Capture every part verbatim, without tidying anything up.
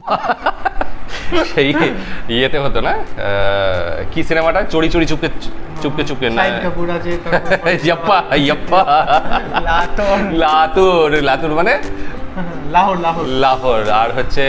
সেই ইয়েতে হতো না কি সিনেমাটা চড়ি চড়ি চুপকে চুপকে চুপকে না ইয়াপ্পা ইয়াপ্পা লাতুর লাতুর লাতুর মানে লাহোর লাহোর লাহোর আর হচ্ছে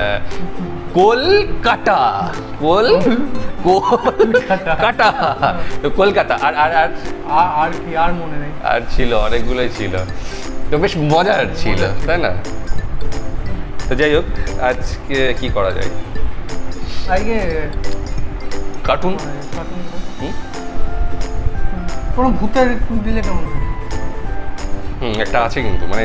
কলকাতা কোল কলকাতা তো কলকাতা আর আর আর আর কি আর মনে নেই আর ছিল অনেকগুলোই ছিল তো বেশ মজার ছিল তাই না তো যাই হোক আজকে কি করা যায় আজকে কার্টুন কার্টুন কোনো ভূতের দিলে কেমন হুম একটা আছে কিন্তু মানে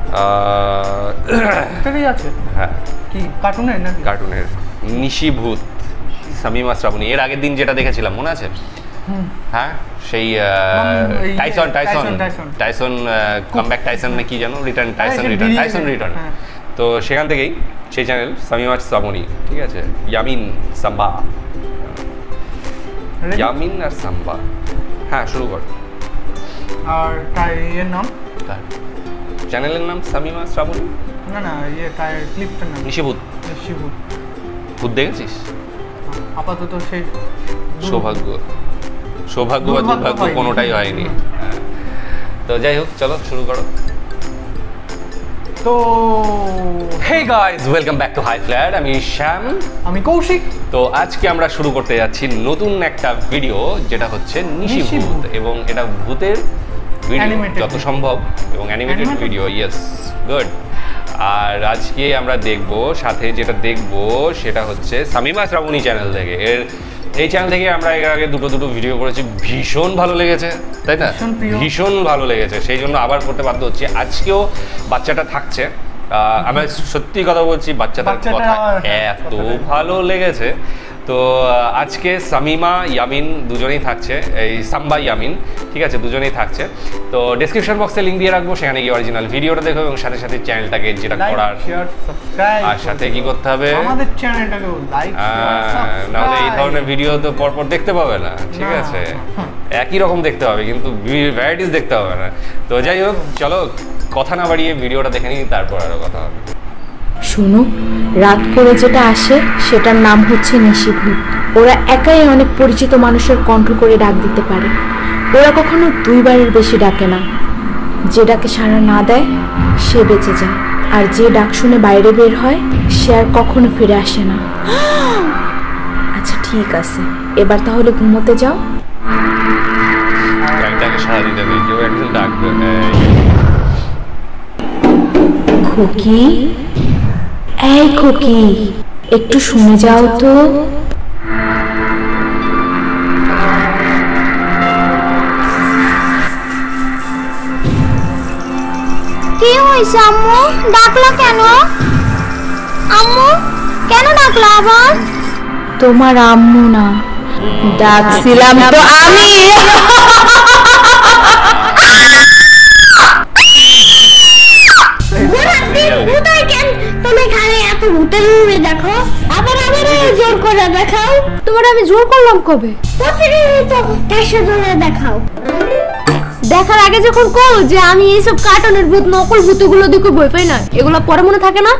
ভূতেরই আছে হ্যাঁ কি কার্টুনের না কার্টুনের নিশি ভূত শামীমা শ্রাবণী এর আগের দিন যেটা দেখেছিলাম মনে আছে হ্যাঁ সেই Tyson Tyson Tyson comeback Tyson না কি জানো return Tyson return Tyson return তো সেখান থেকেই সেই চ্যানেল শামীমা শ্রাবণী ঠিক আছে ইয়ামিন সাম্বা ইয়ামিন আর সাম্বা হ্যাঁ শুরু কর আর এর নাম চ্যানেলের নাম শামীমা শ্রাবণী না না ইয়ে টাই ক্লিপটার নাম নিশিভূত নিশিভূত ভূত দেখেছিস আপাতত সেই সৌভাগ্য সৌভাগ্য বা দুর্ভাগ্য কোনোটাই হয়নি তো যাই হোক চলো শুরু করো তো hey guys welcome back to hi flat আমি শ্যাম আমি কৌশিক তো আজকে আমরা শুরু করতে যাচ্ছি নতুন একটা ভিডিও যেটা হচ্ছে নিশিভূত এবং এটা ভূতের ভিডিও যত সম্ভব এবং অ্যানিমেটেড ভিডিও ইয়েস গুড আর আজকে আমরা দেখব সাথে যেটা দেখব সেটা হচ্ছে শামীমা শ্রাবণী চ্যানেল থেকে এর এই চ্যানেল থেকে আমরা এর আগে দুটো দুটো ভিডিও করেছি ভীষণ ভালো লেগেছে তাই না ভীষণ ভালো লেগেছে সেই জন্য আবার করতে বাধ্য হচ্ছি আজকেও বাচ্চাটা থাকছে আমার সত্যি কথা বলছি বাচ্চাটার কথা এত ভালো লেগেছে তো আজকে শামীমা ইয়ামিন দুজনেই থাকছে এই সাম্বা ইয়ামিন ঠিক আছে দুজনেই থাকছে তো ডেসক্রিপশন বক্সে লিঙ্ক দিয়ে রাখবো সেখানে গিয়ে অরিজিনাল ভিডিওটা দেখো এবং সাথে সাথে চ্যানেলটাকে যেটা করার আর সাথে কি করতে হবে আমাদের চ্যানেলটাকে লাইক নাহলে এই ধরনের ভিডিও তো পরপর দেখতে পাবে না ঠিক আছে একই রকম দেখতে হবে কিন্তু ভ্যারাইটিস দেখতে হবে না তো যাই হোক চলো কথা না বাড়িয়ে ভিডিওটা দেখে নিই তারপর আরও কথা হবে শোনো রাত করে যেটা আসে সেটার নাম হচ্ছে নিশিভূত ওরা একাই অনেক পরিচিত মানুষের কণ্ঠ করে ডাক দিতে পারে ওরা কখনো দুইবারের বেশি ডাকে না যে ডাকে সাড়া না দেয় সে বেঁচে যায় আর যে ডাক শুনে বাইরে বের হয় সে আর কখনো ফিরে আসে না আচ্ছা ঠিক আছে এবার তাহলে ঘুমোতে যাও খুকি এই খুকি একটু শুনে যাও তো কি হয়েছে আম্মু ডাকলা কেন আম্মু কেন ডাকলা আবার তোমার আম্মু না ডাকছিলাম তো আমি ভূতের মুভি দেখো আবার আবার জোর করে দেখাও তোমার আমি জোর করলাম কবে দেখাও দেখার আগে যখন কও যে আমি এইসব কার্টুনের ভূত নকল ভূতগুলো দেখে ভয় পাই না এগুলো পরে মনে থাকে না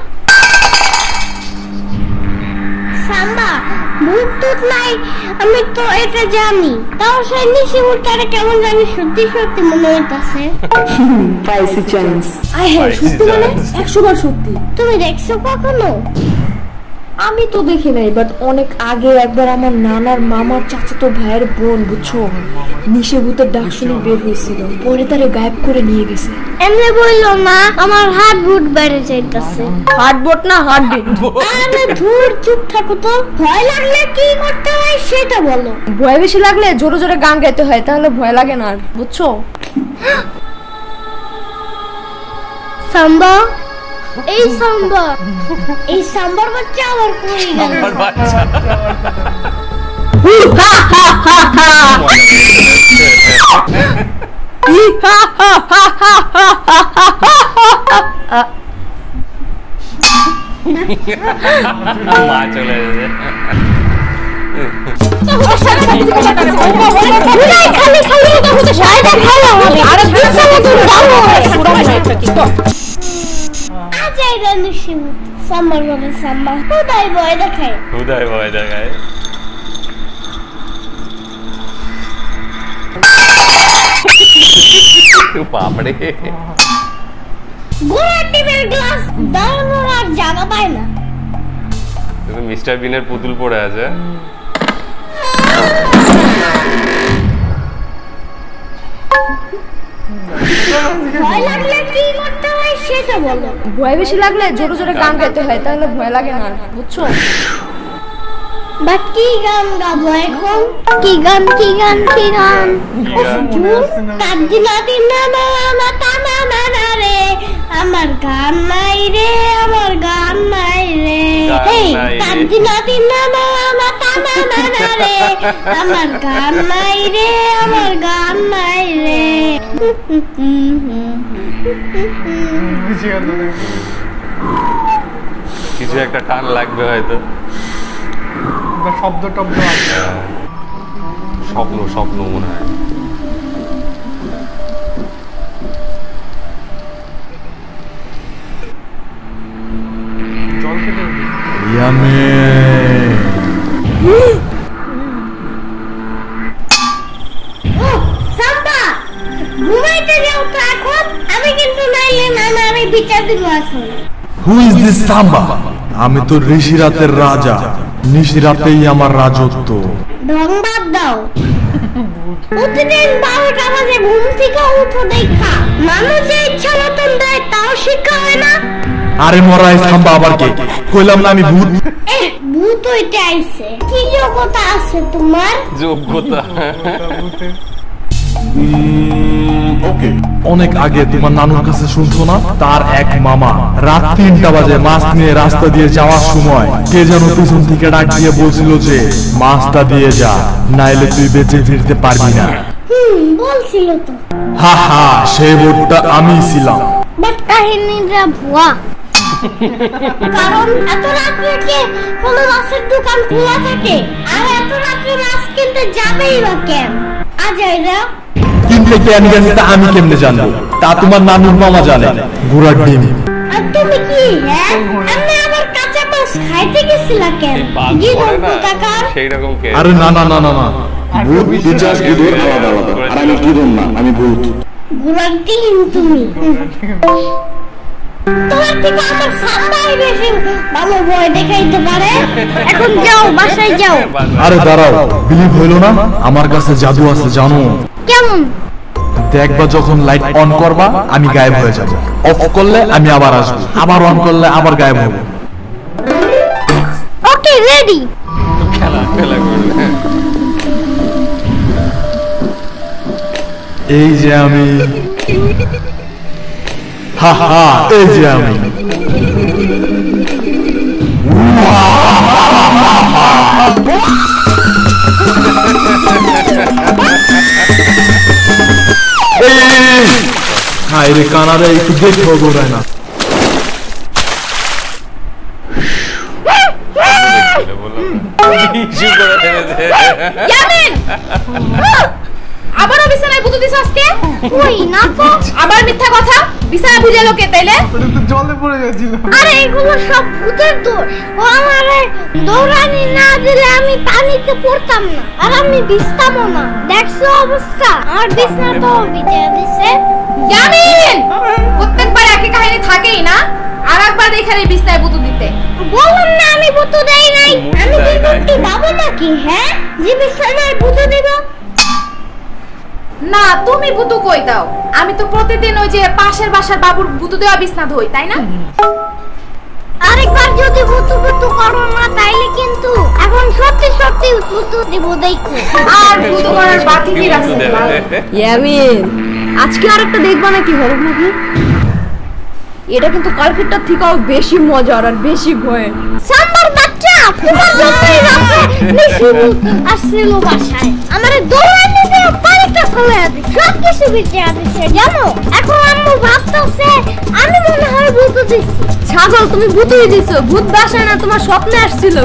সাম্বা ভূত টুত নাই আমি তো এটা জানি তাও সেই নিশিভূতটা কেমন জানি সত্যি সত্যি মনে হইতাছে পাইছি চান্স আই হ্যাঁ সত্যি মানে একশো বার সত্যি তুমি দেখছো কখনো আমি তো দেখি নাই বাট অনেক আগে একবার আমার নানার মামার চাচাতো ভাইয়ের বোন বুঝছো নিশিভূতের ডাক শুনে বের হয়েছিল পরে তারে গায়েব করে নিয়ে গেছে এমনি বললো না আমার হার্ট বুট বেড়ে যাইতাছে হার্ট বুট না হার্ট বিট আরে ধুর চুপ থাকো তো ভয় লাগলে কি করতে হয় সেটা বলো ভয় বেশি লাগলে জোরে জোরে গান গাইতে হয় তাহলে ভয় লাগে না আর বুঝছো সাম্বা এই সাম্বা এই সাম্বার বাচ্চা আবার কই গেল সাম্বার বাচ্চা মা চলে যাবে খালি খালি এটা হচ্ছে সাইডে খালি আরে বিছানা তো দাও পুরো একটা কি তো আজের এটা নিশিভূত সাম্বার বলে সাম্বা হুদাই ভয় দেখায় হুদাই ভয় দেখায় বাপরে গোড়ার টিমের গ্লাস দাঁড়ানোর আর জায়গা পায় না মিস্টার বিনের পুতুল পড়ে আছে ভয় লাগলে কি করতে হয় সেটা বলো ভয় বেশি লাগলে জোরে জোরে গান গাইতে হয় তাহলে ভয় লাগে না বুঝছো বাট কি গান গাবো এখন কি গান কি গান কি গান কাদিনা দিনা না তানা না না রে আমার গান নাই রে আমার গান নাই রে এই কাদিনা দিনা না তানা না না রে আমার গান নাই রে আমার গান নাই রে কিছু একটা টান লাগবে হয়তো শব্দ টব্দ আছে স্বপ্ন স্বপ্ন মনে হয় জল খেতে সাম্বা ঘুমাইতে যাও তো এখন আমি কিন্তু নাইলে না আমি বিচার দিব এখন Who is this Samba? আমি তো ঋষিরাতের রাজা নিশিরাতেই আমার রাজত্ব ঢং বাদ দাও প্রতিদিন বারোটা বাজে ঘুম থেকে উঠো দেখা মানুষ যে ইচ্ছা মতন দেয় তাও শিক্ষা হয় না আরে মরাই সাম্বা আবার কে কইলাম না আমি ভূত এহ ভূত হইতে আইছে কি যোগ্যতা আছে তোমার যোগ্যতা ওকে অনেক আগে তোমার নানুর কাছে শুনছো না তার এক মামা রাত তিনটা বাজে মাছ নিয়ে রাস্তা দিয়ে যাওয়ার সময় কে যেন পিছন থেকে ডাক দিয়ে বলছিল যে মাছটা দিয়ে যা নাইলে তুই বেঁচে ফিরতে পারবি না হুম বলছিল তো হা হা সেই ভূতটা আমি ছিলাম বাট কাহিনীটা ভুয়া কারণ এত রাত্রে কে কোনো মাছের দোকান খোলা থাকে আর এত রাত্রে মাছ কিনতে যাবেই বা কেন আজ এরা কিনতে কেন গেছে তা আমি কেমনে জানবো তা তোমার নানুর মামা জানে ঘোড়ার ডিম আর তুমি কি হ্যাঁ আমি আবার কাঁচা মাছ খাইতে গেছিলা কেন কি টাকার সেই রকম কে আরে না না না না না ভূত পিচাস গিদর আলাদা আলাদা আর আমি গিদর না আমি ভূত ঘোড়ার ডিম তুমি তোমার থেকে আমার সাম্বাই বেশি ভালো ভয় দেখাইতে পারে এখন যাও বাসায় যাও আরে দাঁড়াও বিলিভ হইলো না আমার কাছে জাদু আছে জানো কেমন দেখবা যখন লাইট অন করবা আমি গায়েব হয়ে যাব অফ করলে আমি আবার আসবো আবার অন করলে আবার গায়েব হব ওকে রেডি খেলা খেলা করবে এই যে আমি হা হা এই যে আমি হাই রে কানারে একটু দেখো গোড়ায় না আবারও বিছানায় ভূত দিছ আজকে কই না তো আবার মিথ্যা কথা বিছানা বুঝে লোকে তাইলে ওটা তো জলে পড়ে যাচ্ছিল আরে এগুলো সব ভূতের দৌড় ও আমারে দৌড়ানি না দিলে আমি পানিতে পড়তাম না আর আমি ভিজতামও না দেখছো অবস্থা আমার বিছনা তো ভিজে দিছে জামিন প্রত্যেকবার একই কাহিনী থাকেই না আর একবার এখানে বিছানায় ভূত দিতে বললাম না আমি ভূত দেই নাই আমি কি করতে বাবু নাকি হ্যাঁ যে বিছানায় ভূত দিব না তুমি ভূতু কই দাও আমি তো প্রতিদিন ওই যে পাশের বাসার বাবুর ভূতু দেওয়া বিছনা ধুই তাই না আরেকবার যদি ভূতু ভূতু করো না তাইলে কিন্তু এখন সত্যি সত্যি ভূতু দিব দেখো আর ভূতু করার বাকি কি রাখছে ইয়ামিন আজকে আরেকটা দেখবা নাকি হরর মুভি এটা কিন্তু কালকেরটার থেকেও বেশি মজার আর বেশি ভয় সাম্বার বাচ্চা তোমার জন্যই রাতে বেশি ভূত আসছিল বাসায় আমারে দৌড়ানি দিয়ে পানিটা ফেলে দিই সব কিছু ভিজে আছে জানো এখন আম্মু ভাবতেছে আমি মনে হয় ভূত দিছি ছাগল তুমি ভূতই দিছো ভূত বাসায় না তোমার স্বপ্নে আসছিল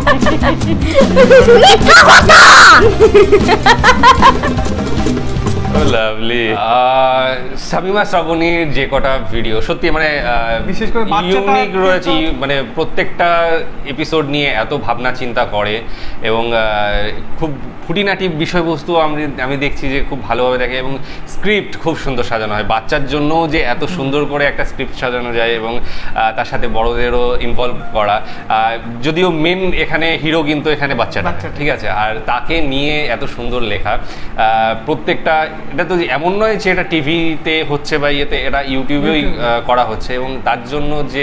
মিথ্যা কথা লাভলি। শামিমা শ্রাবণীর যে কটা ভিডিও সত্যি মানে বিশেষ করে ইউনিক রয়েছে, মানে প্রত্যেকটা এপিসোড নিয়ে এত ভাবনা চিন্তা করে এবং খুব খুঁটিনাটি বিষয়বস্তু আমি আমি দেখছি যে খুব ভালোভাবে দেখে এবং স্ক্রিপ্ট খুব সুন্দর সাজানো হয়। বাচ্চার জন্য যে এত সুন্দর করে একটা স্ক্রিপ্ট সাজানো যায় এবং তার সাথে বড়দেরও ইনভলভ করা, যদিও মেন এখানে হিরো কিন্তু এখানে বাচ্চাটা, ঠিক আছে, আর তাকে নিয়ে এত সুন্দর লেখা। প্রত্যেকটা এটা তো এমন নয় যে এটা টিভিতে হচ্ছে বা ইয়েতে, এটা ইউটিউবেই করা হচ্ছে এবং তার জন্য যে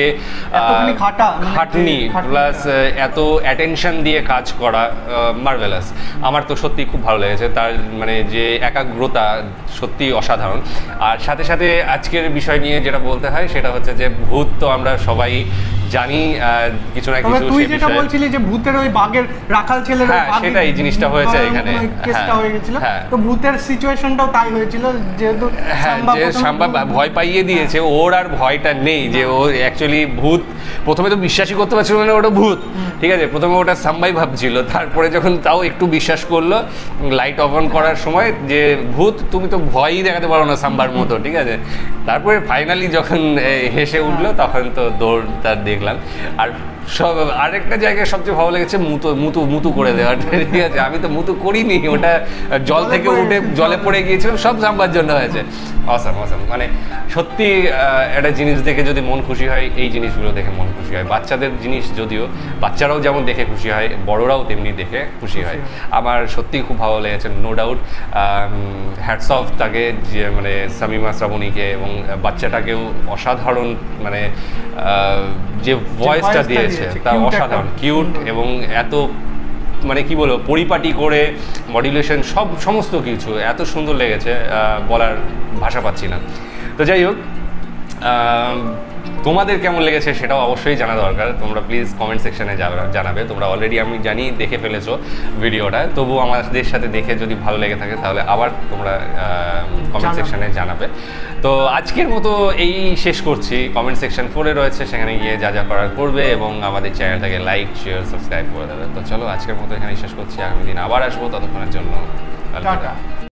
খাটনি প্লাস এত অ্যাটেনশন দিয়ে কাজ করা মার্ভেলাস। আমার তো সত্যি খুব ভালো লেগেছে তার মানে যে একাগ্রতা, সত্যি অসাধারণ। আর সাথে সাথে আজকের বিষয় নিয়ে যেটা বলতে হয় সেটা হচ্ছে যে ভূত তো আমরা সবাই জানি কিছু না কিছু। তুই যেটা বলছিলি যে ভূতের ওই বাঘের রাখাল ছেলের, হ্যাঁ সেটাই জিনিসটা হয়েছে এখানে, কেসটা হয়ে গিয়েছিল, তো ভূতের সিচুয়েশনটাও তাই হয়েছিল, যেহেতু হ্যাঁ যে সাম্বা ভয় পাইয়ে দিয়েছে, ওর আর ভয়টা নেই যে ও অ্যাকচুয়ালি ভূত। প্রথমে তো বিশ্বাসই করতে পারছিল না ওটা ভূত, ঠিক আছে, প্রথমে ওটা সাম্বাই ভাবছিল, তারপরে যখন তাও একটু বিশ্বাস করলো লাইট অফ অন করার সময় যে ভূত, তুমি তো ভয়ই দেখাতে পারো না সাম্বার মতো, ঠিক আছে, তারপরে ফাইনালি যখন হেসে উঠলো তখন তো দৌড় তার দেখলাম। আর সব আরেকটা জায়গায় সবচেয়ে ভালো লেগেছে মুতো মুতু মুতু করে দেওয়া, ঠিক আছে, আমি তো মুতু করিনি, ওটা জল থেকে উঠে জলে পড়ে গিয়েছিলাম, সব সাম্বার জন্য হয়েছে। অসাম অসাম, মানে সত্যি একটা জিনিস দেখে যদি মন খুশি হয়, এই জিনিসগুলো দেখে মন খুশি হয়। বাচ্চাদের জিনিস যদিও বাচ্চারাও যেমন দেখে খুশি হয়, বড়রাও তেমনি দেখে খুশি হয়। আমার সত্যিই খুব ভালো লেগেছে, নো ডাউট। হ্যাটস অফ তাকে, যে মানে শামিমা শ্রাবণীকে এবং বাচ্চাটাকেও অসাধারণ, মানে যে ভয়েসটা দিয়েছে তা অসাধারণ, কিউট এবং এত মানে কি বলবো পরিপাটি করে মডুলেশন সব সমস্ত কিছু এত সুন্দর লেগেছে, বলার ভাষা পাচ্ছি না। তো যাই হোক, তোমাদের কেমন লেগেছে সেটাও অবশ্যই জানা দরকার। তোমরা প্লিজ কমেন্ট সেকশনে জানাবে। তোমরা অলরেডি আমি জানি দেখে ফেলেছো ভিডিওটা, তবুও আমাদের সাথে দেখে যদি ভালো লেগে থাকে তাহলে আবার তোমরা কমেন্ট সেকশনে জানাবে। তো আজকের মতো এই শেষ করছি। কমেন্ট সেকশন ফোরে রয়েছে, সেখানে গিয়ে যা যা করার করবে এবং আমাদের চ্যানেলটাকে লাইক শেয়ার সাবস্ক্রাইব করে দেবে। তো চলো আজকের মতো এখানে শেষ করছি, আগামী দিন আবার আসবো, ততক্ষণের জন্য টাটা।